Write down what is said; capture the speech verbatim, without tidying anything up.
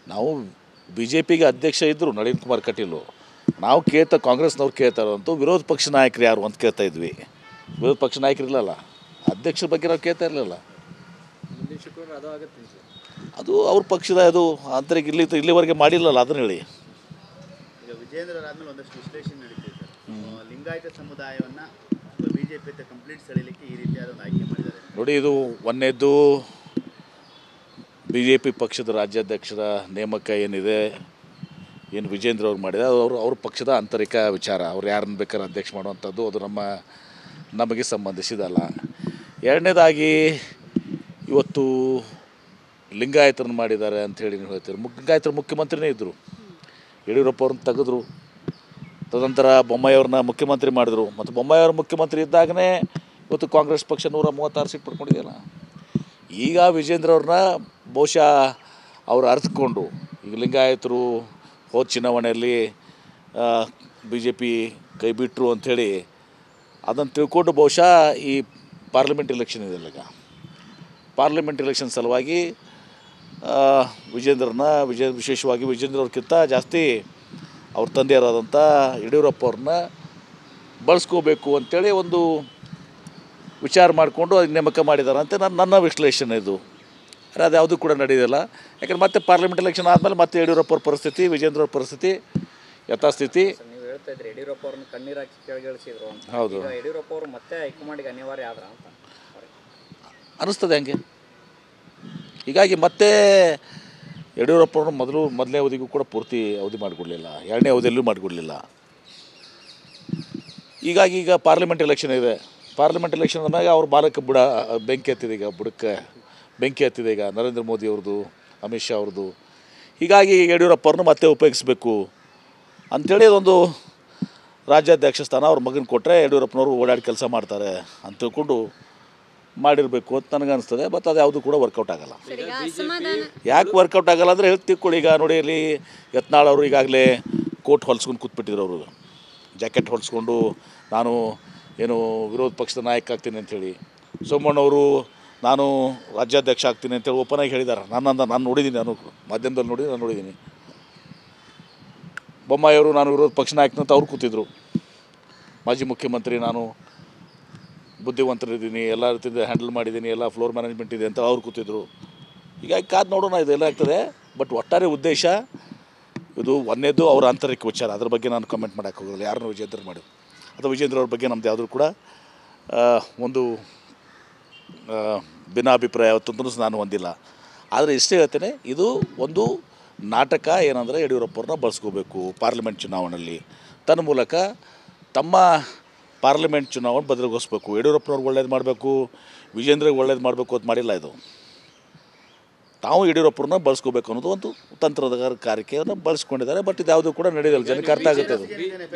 ನಾವು B J ಪಿಗೆ ಅಧ್ಯಕ್ಷ ಇದ್ದರು ನಳಿನ್ ಕುಮಾರ್ ಕಟೀಲು. ನಾವು ಕೇಳ್ತಾ ಕಾಂಗ್ರೆಸ್ನವ್ರು ಕೇಳ್ತಾರಂತೂ ವಿರೋಧ ಪಕ್ಷ ನಾಯಕರು ಯಾರು ಅಂತ ಕೇಳ್ತಾ ಇದ್ವಿ. ವಿರೋಧ ಪಕ್ಷ ನಾಯಕರು ಇರಲಿಲ್ಲ, ಅಧ್ಯಕ್ಷರ ಬಗ್ಗೆ ನಾವು ಕೇಳ್ತಾ ಇರಲಿಲ್ಲ. ಅದು ಅವ್ರ ಪಕ್ಷದ ಅದು ಆಂತರಿಕ ಇಲ್ಲಿ ಇಲ್ಲಿವರೆಗೆ ಮಾಡಿಲ್ಲಲ್ಲ, ಅದನ್ನ ಹೇಳಿ. ಈಗ ವಿಜೇಂದ್ರ ಆದಮೇಲೆ ಒಂದಷ್ಟು ವಿಶ್ಲೇಷಣೆ ನಡೀತಿದೆ ಸರ್. ಲಿಂಗಾಯತ ಸಮುದಾಯವನ್ನು ಬಿ ಜೆ ಪಿ ಕಂಪ್ಲೀಟ್ ಸೆಳೆಯಲಿಕ್ಕೆ ಈ ರೀತಿಯಾದ ಒಂದು ಆಯ್ಕೆ ಮಾಡಿದ್ದಾರೆ ನೋಡಿ. ಇದು ಒಂದನೇದ್ದು ಬಿ ಜೆ ಪಿ ಪಕ್ಷದ ರಾಜ್ಯಾಧ್ಯಕ್ಷರ ನೇಮಕ ಏನಿದೆ, ಏನು ವಿಜೇಂದ್ರ ಅವ್ರು ಮಾಡಿದೆ, ಅದು ಅವರು ಅವ್ರ ಪಕ್ಷದ ಆಂತರಿಕ ವಿಚಾರ. ಅವ್ರು ಯಾರನ್ನು ಬೇಕಾದ್ರೆ ಅಧ್ಯಕ್ಷ ಮಾಡುವಂಥದ್ದು ಅದು ನಮ್ಮ ನಮಗೆ ಸಂಬಂಧಿಸಿದಲ್ಲ. ಎರಡನೇದಾಗಿ ಇವತ್ತು ಲಿಂಗಾಯತರನ್ನು ಮಾಡಿದ್ದಾರೆ ಅಂಥೇಳಿ ನೀವು ಹೇಳ್ತೀರಿ. ಲಿಂಗಾಯತರು ಮುಖ್ಯಮಂತ್ರಿನೇ ಇದ್ದರು, ಯಡಿಯೂರಪ್ಪ ಅವ್ರನ್ನ ತೆಗೆದ್ರು. ತದನಂತರ ಬೊಮ್ಮಾಯಿಯವ್ರನ್ನ ಮುಖ್ಯಮಂತ್ರಿ ಮಾಡಿದ್ರು. ಮತ್ತು ಬೊಮ್ಮಾಯಿಯವ್ರ ಮುಖ್ಯಮಂತ್ರಿ ಇದ್ದಾಗಲೇ ಇವತ್ತು ಕಾಂಗ್ರೆಸ್ ಪಕ್ಷ ನೂರ ಮೂವತ್ತಾರು ಸೀಟ್ ಪಡ್ಕೊಂಡಿದೆಯಲ್ಲ. ಈಗ ವಿಜೇಂದ್ರ ಅವ್ರನ್ನ ಬಹುಶಃ ಅವರು ಅರ್ಥಕೊಂಡು ಈಗ ಲಿಂಗಾಯತರು ಹೋದ ಚುನಾವಣೆಯಲ್ಲಿ ಬಿ ಜೆ ಪಿ ಕೈ ಬಿಟ್ಟರು ಅಂಥೇಳಿ ಅದನ್ನು ತಿಳ್ಕೊಂಡು ಬಹುಶಃ ಈ ಪಾರ್ಲಿಮೆಂಟ್ ಎಲೆಕ್ಷನ್ ಇದೆಯಲ್ಲ, ಈಗ ಪಾರ್ಲಿಮೆಂಟ್ ಎಲೆಕ್ಷನ್ ಸಲುವಾಗಿ ವಿಜೇಂದ್ರನ ವಿಜಯ ವಿಶೇಷವಾಗಿ ವಿಜೇಂದ್ರ ಅವ್ರಿಗಿಂತ ಜಾಸ್ತಿ ಅವ್ರ ತಂದೆಯರಾದಂಥ ಯಡಿಯೂರಪ್ಪ ಅವ್ರನ್ನ ಬಳಸ್ಕೋಬೇಕು ಅಂಥೇಳಿ ಒಂದು ವಿಚಾರ ಮಾಡಿಕೊಂಡು ಅದು ನೇಮಕ ಮಾಡಿದ್ದಾರೆ ಅಂತ ನನ್ನ ನನ್ನ ವಿಶ್ಲೇಷಣೆ ಇದು. ಆದರೆ ಅದು ಯಾವುದೂ ಕೂಡ ನಡೆಯೋದಿಲ್ಲ. ಯಾಕಂದ್ರೆ ಮತ್ತೆ ಪಾರ್ಲಿಮೆಂಟ್ ಎಲೆಕ್ಷನ್ ಆದಮೇಲೆ ಮತ್ತೆ ಯಡಿಯೂರಪ್ಪ ಅವ್ರ ಪರಿಸ್ಥಿತಿ, ವಿಜೇಂದ್ರ ಅವ್ರ ಪರಿಸ್ಥಿತಿ ಯಥಾಸ್ಥಿತಿ. ನೀವು ಹೇಳ್ತಾ ಇದ್ರಿ ಯಡಿಯೂರಪ್ಪ ಅವ್ರನ್ನ ಕಣ್ಣೀರು ಹಾಕಿ ಕೆಳಗಿಳಿಸಿದ್ರು ಅಂತ. ಹೌದು, ಯಡಿಯೂರಪ್ಪ ಅವರು ಮತ್ತೆ ಹೈಕಮಾಂಡ್ಗೆ ಅನಿವಾರ್ಯ ಆದ್ರ ಅಂತ ಅನ್ನಿಸ್ತದೆ ಹಂಗೆ. ಹೀಗಾಗಿ ಮತ್ತೆ ಯಡಿಯೂರಪ್ಪನವರು ಮೊದಲು ಮೊದಲನೇ ಅವಧಿಗೂ ಕೂಡ ಪೂರ್ತಿ ಅವಧಿ ಮಾಡಿಕೊಡಲಿಲ್ಲ, ಎರಡನೇ ಅವಧಿಯಲ್ಲೂ ಮಾಡಿಕೊಡಲಿಲ್ಲ. ಹೀಗಾಗಿ ಈಗ ಪಾರ್ಲಿಮೆಂಟ್ ಎಲೆಕ್ಷನ್ ಇದೆ. ಪಾರ್ಲಿಮೆಂಟ್ ಎಲೆಕ್ಷನ್ ಅಂದಾಗ ಅವ್ರ ಬಾಲಕ್ಕೆ ಬುಡ ಬೆಂಕಿ ಹತ್ತಿದೆ, ಈಗ ಬುಡಕ್ಕೆ ಬೆಂಕಿ ಹತ್ತಿದೆ ಈಗ ನರೇಂದ್ರ ಮೋದಿ ಅವ್ರದ್ದು, ಅಮಿತ್ ಶಾ ಅವ್ರದ್ದು. ಹೀಗಾಗಿ ಯಡಿಯೂರಪ್ಪವ್ರನ್ನ ಮತ್ತೆ ಉಪಯೋಗಿಸ್ಬೇಕು ಅಂಥೇಳಿ ಅದೊಂದು ರಾಜ್ಯಾಧ್ಯಕ್ಷ ಸ್ಥಾನ ಅವ್ರ ಮಗನ ಕೊಟ್ಟರೆ ಯಡಿಯೂರಪ್ಪನವರು ಓಡಾಡಿ ಕೆಲಸ ಮಾಡ್ತಾರೆ ಅಂತ ತಿಳ್ಕೊಂಡು ಮಾಡಿರಬೇಕು ಅಂತ ನನಗನ್ನಿಸ್ತದೆ. ಬಟ್ ಅದು ಯಾವುದು ಕೂಡ ವರ್ಕೌಟ್ ಆಗೋಲ್ಲ. ಯಾಕೆ ವರ್ಕೌಟ್ ಆಗೋಲ್ಲ ಅಂದರೆ ಹೇಳಿ ತಿಳ್ಕೊಳ್ಳಿ. ಈಗ ನೋಡಿ, ಇಲ್ಲಿ ಯತ್ನಾಳ್ ಅವರು ಈಗಾಗಲೇ ಕೋಟ್ ಹೊಲ್ಸ್ಕೊಂಡು ಕೂತ್ಬಿಟ್ಟಿದ್ರು. ಅವರು ಜಾಕೆಟ್ ಹೊಲ್ಸ್ಕೊಂಡು ನಾನು ಏನು ವಿರೋಧ ಪಕ್ಷದ ನಾಯಕ ಆಗ್ತೀನಿ ಅಂಥೇಳಿ. ಸೋಮಣ್ಣವರು ನಾನು ರಾಜ್ಯಾಧ್ಯಕ್ಷ ಆಗ್ತೀನಿ ಅಂತೇಳಿ ಓಪನಾಗಿ ಹೇಳಿದ್ದಾರೆ. ನನ್ನಂದ ನಾನು ನೋಡಿದ್ದೀನಿ, ನಾನು ಮಾಧ್ಯಮದಲ್ಲಿ ನೋಡಿ ನಾನು ನೋಡಿದ್ದೀನಿ. ಬೊಮ್ಮಾಯಿಯವರು ನಾನು ವಿರೋಧ ಪಕ್ಷ ನಾಯಕನಂತ ಅವ್ರು ಕೂತಿದ್ರು. ಮಾಜಿ ಮುಖ್ಯಮಂತ್ರಿ, ನಾನು ಬುದ್ಧಿವಂತರಿದ್ದೀನಿ, ಎಲ್ಲ ರೀತಿಯಿಂದ ಹ್ಯಾಂಡಲ್ ಮಾಡಿದ್ದೀನಿ, ಎಲ್ಲ ಫ್ಲೋರ್ ಮ್ಯಾನೇಜ್ಮೆಂಟ್ ಇದೆ ಅಂತ ಅವ್ರು ಕೂತಿದ್ರು. ಹೀಗಾಗಿ ಕಾದು ನೋಡೋಣ ಇದೆಲ್ಲ ಆಗ್ತದೆ. ಬಟ್ ಒಟ್ಟಾರೆ ಉದ್ದೇಶ ಇದು ಒಂದೇದು ಅವ್ರ ಆಂತರಿಕ ವಿಚಾರ. ಅದ್ರ ಬಗ್ಗೆ ನಾನು ಕಮೆಂಟ್ ಮಾಡೋಕ್ಕೆ ಹೋಗೋಲ್ಲ. ಯಾರನ್ನೂ ವಿಜೇಂದ್ರ ಮಾಡಿದ್ರು ಅಥವಾ ವಿಜೇಂದ್ರ ಅವ್ರ ಬಗ್ಗೆ ನಮ್ದು ಯಾವುದೂ ಕೂಡ ಒಂದು ಭಿನ್ನಾಭಿಪ್ರಾಯ ಯಾವತ್ತೂ ನಾನು ಹೊಂದಿಲ್ಲ. ಆದರೆ ಇಷ್ಟೇ ಹೇಳ್ತೇನೆ, ಇದು ಒಂದು ನಾಟಕ. ಏನಂದರೆ ಯಡಿಯೂರಪ್ಪವ್ರನ್ನ ಬಳಸ್ಕೋಬೇಕು ಪಾರ್ಲಿಮೆಂಟ್ ಚುನಾವಣೆಯಲ್ಲಿ, ತನ್ನ ಮೂಲಕ ತಮ್ಮ ಪಾರ್ಲಿಮೆಂಟ್ ಚುನಾವಣೆ ಬದಲಾಗಿಸ್ಬೇಕು. ಯಡಿಯೂರಪ್ಪನವ್ರಿಗೆ ಒಳ್ಳೇದು ಮಾಡಬೇಕು, ವಿಜೇಂದ್ರಿಗೆ ಒಳ್ಳೇದು ಮಾಡಬೇಕು ಅಂತ ಮಾಡಿಲ್ಲ. ಇದು ತಾವು ಯಡಿಯೂರಪ್ಪರನ್ನ ಬಳಸ್ಕೋಬೇಕು ಅನ್ನೋದು ಒಂದು ತಂತ್ರಗಾರಿಕೆಯನ್ನು ಬಳಸ್ಕೊಂಡಿದ್ದಾರೆ. ಬಟ್ ಇದು ಯಾವುದೂ ಕೂಡ ನಡೆಯೋದಿಲ್ಲ, ಜನಕ್ಕೆ ಅರ್ಥ ಆಗುತ್ತೆ ಅದು.